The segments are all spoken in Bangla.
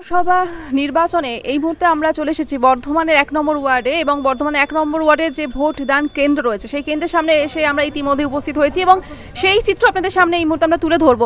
সভা নির্বাচনে এই মুহূর্তে আমরা চলে এসেছি বর্ধমানের ১ নম্বর ওয়ার্ডে এবং বর্ধমানের ১ নম্বর ওয়ার্ডের যে ভোট দান কেন্দ্র রয়েছে সেই কেন্দ্রের সামনে এসে আমরা ইতিমধ্যে উপস্থিত হয়েছি এবং সেই চিত্র আপনাদের সামনে এই মুহূর্তে আমরা তুলে ধরবো।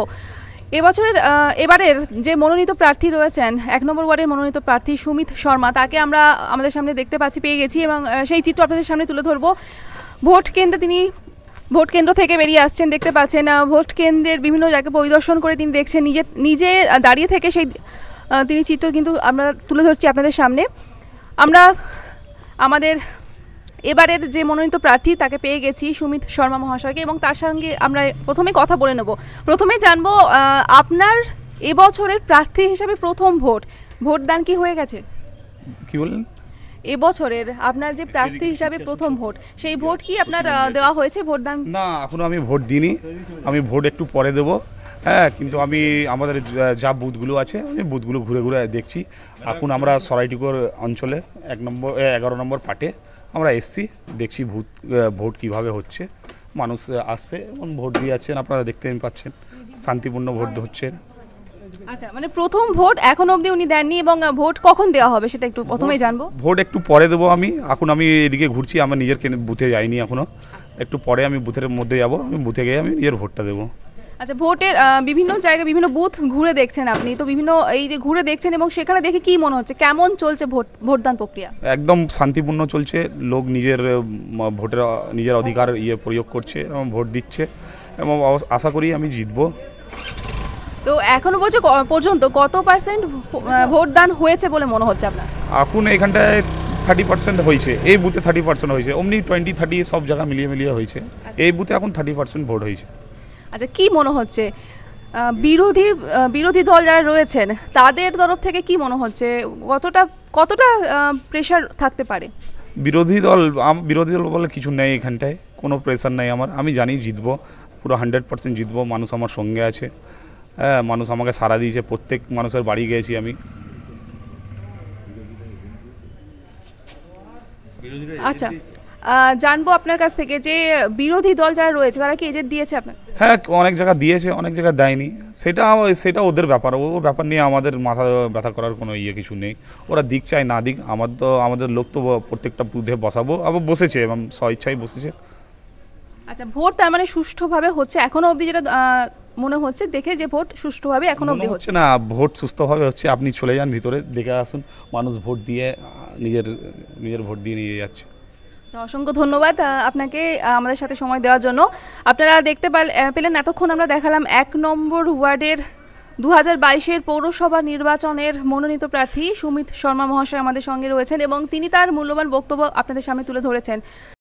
এবারের যে মনোনীত প্রার্থী রয়েছেন ১ নম্বর ওয়ার্ডের মনোনীত প্রার্থী সুমিত শর্মা, তাকে আমরা আমাদের সামনে দেখতে পাচ্ছি, পেয়ে গেছি এবং সেই চিত্র আপনাদের সামনে তুলে ধরবো। তিনি ভোট কেন্দ্র থেকে বেরিয়ে আসছেন, দেখতে পাচ্ছেন ভোট কেন্দ্রের বিভিন্ন জায়গায় পরিদর্শন করে তিনি দেখছেন, নিজে দাঁড়িয়ে থেকে সেই তিনি চিত্র কিন্তু আমরা তুলে ধরছি আপনাদের সামনে। আমরা আমাদের এবারের যে মনোনীত প্রার্থী তাকে পেয়ে গেছি সুমিত শর্মা মহাশয়কে এবং তার সঙ্গে আমরা প্রথমে কথা বলে নেব। প্রথমে জানবো আপনার এবছরের প্রার্থী হিসাবে প্রথম ভোটদান কি হয়ে গেছে? কি বললেন? এবছরের আপনার যে প্রার্থী হিসাবে প্রথম ভোট, সেই ভোট কি আপনার দেওয়া হয়েছে ভোটদান? না, এখনো আমি ভোট দিইনি, আমি ভোট একটু পরে দেব। হ্যাঁ, কিন্তু আমি আমাদের যা বুথগুলো আছে আমি বুথগুলো ঘুরে ঘুরে দেখছি। এখন আমরা সরাইটিকোর অঞ্চলে 11 নম্বর পার্টে আমরা এসছি, দেখছি ভোট কিভাবে হচ্ছে, মানুষ আসছে এবং ভোট দিয়ে যাচ্ছেন, আপনারা দেখতে পাচ্ছেন শান্তিপূর্ণ ভোট হচ্ছে। আচ্ছা, মানে প্রথম ভোট এখন অবধি উনি দেননি এবং ভোট কখন দেওয়া হবে সেটা একটু প্রথমেই জানবো। ভোট একটু পরে দেবো আমি, এখন আমি এদিকে ঘুরছি, আমার নিজের বুথে যাইনি এখনো, একটু পরে আমি বুথের মধ্যে যাব, আমি বুথে গিয়ে আমি নিজের ভোটটা দেবো। আচ্ছা, ভোটের বিভিন্ন জায়গায় বিভিন্ন বুথ ঘুরে দেখছেন আপনি, তো বিভিন্ন এই যে ঘুরে দেখছেন এবং সেখানে দেখে কি মনে হচ্ছে, কেমন চলছে ভোটদান প্রক্রিয়া? একদম শান্তিপূর্ণ চলছে, লোক নিজের অধিকার প্রয়োগ করছে এবং ভোট দিচ্ছে এবং আশা করি আমি জিতবো। তো এখনো পর্যন্ত কত পার্সেন্ট ভোটদান হয়েছে বলে মনে হচ্ছে আপনার? এখন এখানটায় 30% হয়েছে, এই বুথে 30% হয়েছে, অমনি 20-30 সব জায়গা মিলিয়ে হয়েছে, এই বুথে এখন 30% ভোট হয়েছে। আচ্ছা, কি মনে হচ্ছে বিরোধী দল যারা রয়েছেন তাদের তরফ থেকে কি মনে হচ্ছে, কতটা প্রেশার থাকতে পারে? বিরোধী দল বলে কিছু নেই, এখানটায় কোনো প্রেশার নেই আমার, আমি জানি জিতবো, পুরো 100% জিতবো। মানুষ আমার সঙ্গে আছে, হ্যাঁ, মানুষ আমাকে সাড়া দিয়েছে, প্রত্যেক মানুষের বাড়ি গিয়েছি আমি। আচ্ছা, জানবো আপনার কাছ থেকে যে বিরোধী দল যারা রয়েছে তারা কি এজেন্ট দিয়েছে আপনার? হ্যাঁ, অনেক জায়গা দিয়েছে, অনেক জায়গা দেয়নি, সেটা ওদের ব্যাপার, ওর ব্যাপার নিয়ে আমাদের মাথা ব্যথা করার কোনো কিছু নেই। ওরা দিক চাই না দিক, আমাদের লোক তো প্রত্যেকটা বুথে বসাবো, আবার বসেছে এবং স্বইচ্ছায় বসেছে। আচ্ছা, ভোট তার মানে সুষ্ঠুভাবে হচ্ছে এখনো অবধি, যেটা মনে হচ্ছে দেখে যে ভোট সুষ্ঠুভাবে এখনো অবধি হচ্ছে না? ভোট সুস্থভাবে হচ্ছে, আপনি চলে যান ভিতরে, দেখে আসুন, মানুষ ভোট দিয়ে নিজের ভোট দিয়ে নিয়ে যাচ্ছে। অসংখ্য ধন্যবাদ আপনাকে আমাদের সাথে সময় দেওয়ার জন্য। আপনারা দেখতে পেলেন এতক্ষণ আমরা দেখালাম ১ নম্বর ওয়ার্ডের 2022-এর পৌরসভা নির্বাচনের মনোনীত প্রার্থী সুমিত শর্মা মহাশয় আমাদের সঙ্গে রয়েছেন এবং তিনি তার মূল্যবান বক্তব্য আপনাদের সামনে তুলে ধরেছেন।